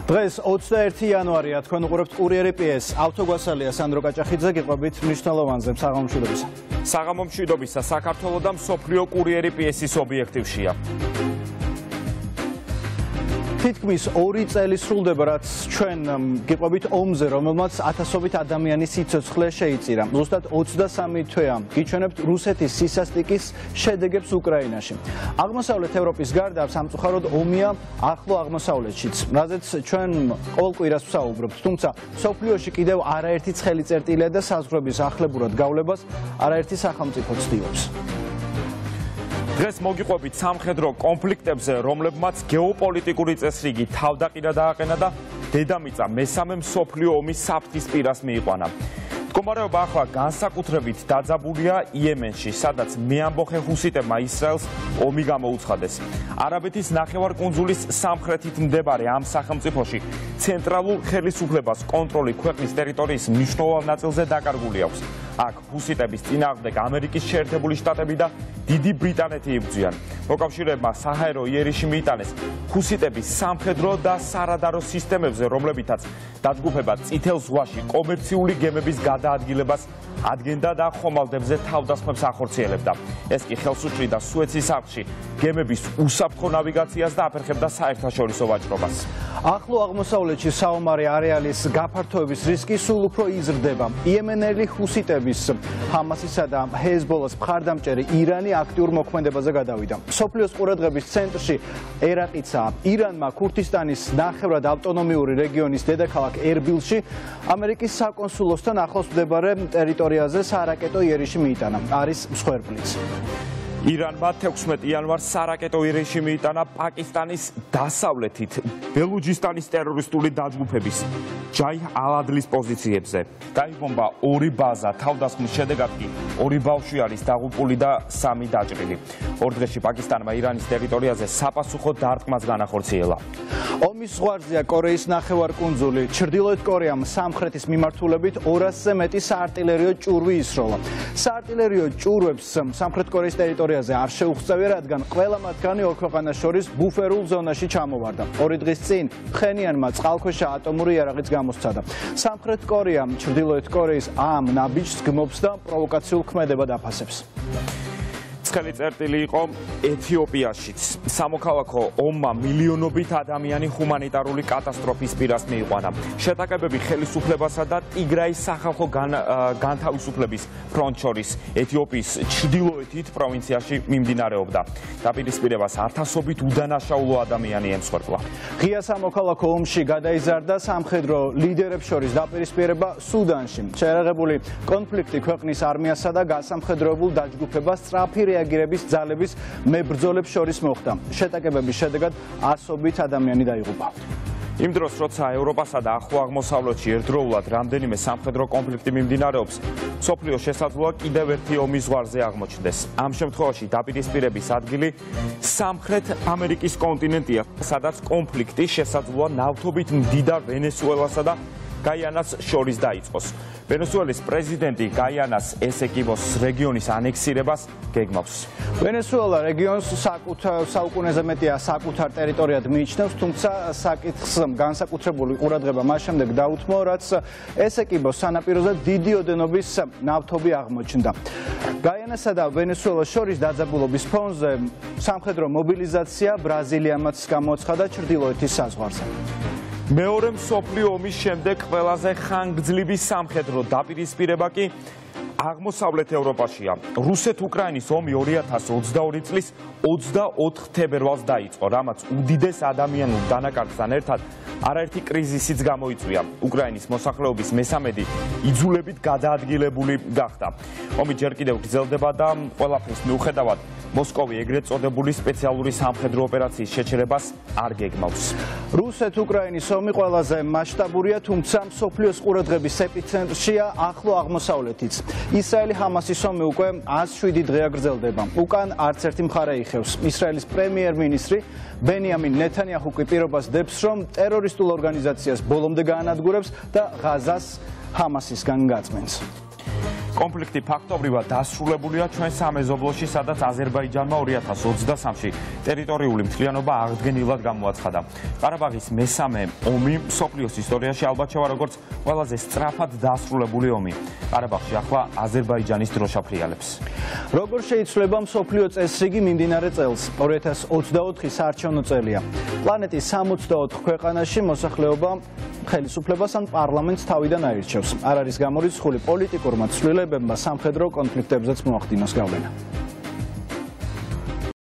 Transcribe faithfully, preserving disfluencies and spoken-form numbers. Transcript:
დღეს ოცდაერთი იანვარია, თქვენ უყურებთ კურიერი პიეს. ავტოგვასალია სანდრო კაჭახიძე, გიყვებით მნიშვნელოვანზე საღამომშვიდობისა. საღამომშვიდობისა საქართველოს და მსოფლიო კურიერი პიესის ობიექტივშია. თითქმის ორი წელი სრულდება, რაც ჩვენ გიყვებით ომზე, რომელმაც ათასობით ადამიანის სიცოცხლე შეიწირა. ზუსტად ოცდასამი თვეა გიჩვენებთ რუსეთის სისასტიკის შედეგებს უკრაინაში. აღმოსავლეთ ევროპის გარდა სამწუხაროდ ომია ახლო აღმოსავლეთშიც, რაზეც ჩვენ ყოველ კვირას ვსაუბრობთ. თუმცა მსოფლიოში კიდევ არაერთი ცხელი წერტილია და საზღვრების ახლებურად გავლებას არაერთი სახელმწიფო ცდილობს. დღეს მოგიყვებით სამხედრო კონფლიქტებზე, რომლებმაც გეოპოლიტიკური წესრიგი თავდაყირა დააყენა და დედამიწა მესამე მსოფლიო ომის საფრთხის პირას მიიყვანა. მდგომარეობა ახლა განსაკუთრებით დაძაბულია იემენში, სადაც მეამბოხე ჰუსიტებმა ისრაელს ომი გამოუცხადეს. არაბეთის ნახევარკუნძულის სამხრეთით მდებარე ამ სახელმწიფოში ცენტრალურ ხელისუფლებას კონტროლი ქვეყნის ტერიტორიის მნიშვნელოვან ნაწილზე დაკარგული აქვს. აქ ჰუსიტების წინააღმდეგ ამერიკის შეერთებული შტატები და დიდი ბრიტანეთი იბრძვიან. მოკავშირეებმა საჰაერო იერიში მიიტანეს ჰუსიტების სამხედრო და სარადარო სისტემებზე, რომლებითაც დაჯგუფება წითელ ზღვაში კომერციული გემების გადაადგილებას ადგენდა და ხომალდებზე თავდასხმებს ახორციელებდა. ეს კი ხელს უშლიდა სუეცის არხში გემების უსაფრთხო ნავიგაციას და აფერხებდა საერთაშორისო ვაჭრობას. ახლო აღმოსავლეთში საომარი არეალის გაფართოების რისკი სულ უფრო იზრდება. იემენელი ჰუსიტების ჰამასისა და ჰეზბოლას მხარდამჭერი ირანი აქტიურ მოქმედებაზე გადავიდა. მსოფლიოს ყურადღების ცენტრში ერაყიცაა. ირანმა ქურთისტანის ნახევრად ავტონომიური რეგიონის დედაქალაქ ერბილში ამერიკის საკონსულოსთან ახლოს მდებარე ტერიტორიაზე სარაკეტო იერიში მიიტანა. არის მსხვერპლიც. ირანმა თექვსმეტი იანვარს სარაკეტო იერიში მიიტანა პაკისტანის დასავლეთით ბელუჯისტანის ტერორისტული დაჯგუფების ჯაი ალ-ადლის პოზიციებზე. დაიბომბა ორი ბაზა, თავდასხმის შედეგად კი ორი ბავშვი არის დაღუპული და სამი დაჭრილი. ორ დღეში პაკისტანმა ირანის ტერიტორიაზე საპასუხო დარტყმას განახორციელა. ომის ზღვარზეა კორეის ნახევარკუნძული. ჩრდილოეთ კორეამ სამხრეთის მიმართულებით ორასზე მეტი საარტილერიო ჭურვი ისროლა. საარტილერიო ჭურვებს სამხრეთ კორეის ტერიტორიაზე არ შეუღწევია, რადგან ყველა მათგანი ორ ქვეყანას შორის ბუფერულ ზონაში ჩამოვარდა. ორი დღის წინ ფხენიანმა წყალქვეშა ატომური იარაღიც გამოსცადა. სამხრეთ კორეამ ჩრდილოეთ კორეის ამ ნაბიჯს გმობს და პროვოკაციულ ქმედებად აფასებს. ცხელი წერტილი იყო ეთიოპიაშიც. სამოქალაქო ომმა მილიონობით ადამიანი ჰუმანიტარული კატასტროფის პირას მიიყვანა. შეტაკებები ხელისუფლებასა და ტიგრაის სახალხო განთავისუფლების ფრონტს შორის ეთიოპიის ჩრდილოეთით პროვინციაში მიმდინარეობდა. დაპირისპირებას ათასობით უდანაშაულო ადამიანი ემსხვერპლა. ღია სამოქალაქო ომში გადაიზარდა სამხედრო ლიდერებს შორის დაპირისპირება სუდანში. შეერაღებული კონფლიქტი ქვეყნის არმიასა და გასამხედროებულ დაჯგუფებას სწრაფი რეაგირების ძალების მებრძოლებს შორის მოხდა. შეტაკებების შედეგად ასობით ადამიანი დაიღუპა. იმ დროს, როცა ევროპასა და ახლო აღმოსავლეთში ერთდროულად რამდენიმე სამხედრო კონფლიქტი მიმდინარეობს, მსოფლიო შესაძლოა კიდევ ერთი ომის ზღვარზე აღმოჩნდეს. ამ შემთხვევაში დაპირისპირების ადგილი სამხრეთ ამერიკის კონტინენტია, სადაც კონფლიქტი შესაძლოა ნავთობით მდიდარ ვენესუელასა და გაიანას შორის დაიწყოს. ვენესუელის პრეზიდენტი გაიანას ესეკიბოს რეგიონის ანექსირებას გეგმავს. ვენესუელა რეგიონს საკუთარ საუკუნეზე მეტია საკუთარ ტერიტორიად მიიჩნევს, თუმცა საკითხს განსაკუთრებული ყურადღება მას შემდეგ დაუთმო, რაც ესეკიბოს სანაპიროზე დიდი ოდენობის ნავთობი აღმოჩნდა. გაიანასა და ვენესუელას შორის დაძაბულობის ფონზე სამხედრო მობილიზაცია ბრაზილიამაც გამოაცხადა ჩრდილოეთის საზღვარზე. მეორე მსოფლიო ომის შემდეგ ყველაზე ხანგრძლივი სამხედრო დაპირისპირება კი აღმოსავლეთ ევროპაშია. რუსეთ-უკრაინის ომი ორი ათას ოცდაორი წლის ოცდაოთხ თებერვალს დაიწყო, რამაც უდიდეს ადამიანურ დანაკარგთან ერთად არაერთი კრიზისიც გამოიწვია. უკრაინის მოსახლეობის მესამედი იძულებით გადაადგილებული გახდა. ომი ჯერ კიდევ გრძელდება და ყველაფრის მიუხედავად მოსკოვი ეგრეთ წოდებული სპეციალური სამხედრო ოპერაციის შეჩერებას არ გეგმავს. რუსეთ-უკრაინის ომი ყველაზე მასშტაბურია, თუმცა მსოფლიოს ყურადღების ეპიცენტრშია ახლო აღმოსავლეთიც. ისრაელი ჰამასის ომი უკვე ას შვიდი დღეა გრძელდება. უკან არც ერთი მხარე იხევს. ისრაელის პრემიერ-მინისტრი ბენიამინ ნეთანიაჰუ კი პირობას დებს, რომ ტერორისტულ ორგანიზაციას ბოლომდე გაანადგურებს და ღაზას ჰამასისგან გაწმენს. კონფლიქტი ფაქტობრივად დასრულებულია ჩვენ სამეზობლოში, სადაც აზერბაიჯანმა ორი ათას ოცდასამში ტერიტორიული მთლიანობა აღდგენილად გამოაცხადა. ყარაბაღის მესამე ომი მსოფლიოს ისტორიაში ალბათ შევა როგორც ყველაზე სწრაფად დასრულებული ომი. ყარაბაღში ახლა აზერბაიჯანის დროშა ფრიალებს. როგორ შეიცვლება მსოფლიო წესრიგი მიმდინარე წელს? ორი ათას ოცდაოთხი საარჩევნო წელია. პლანეტის სამოცდაოთხ ქვეყანაში მოსახლეობა ხელისუფლებას ან პარლამენტს თავიდან აირჩევს. არ არის გამორიცხული პოლიტიკურმა ცვლილებებმა სამხედრო კონფლიქტებზეც მოახდინოს გავლენა.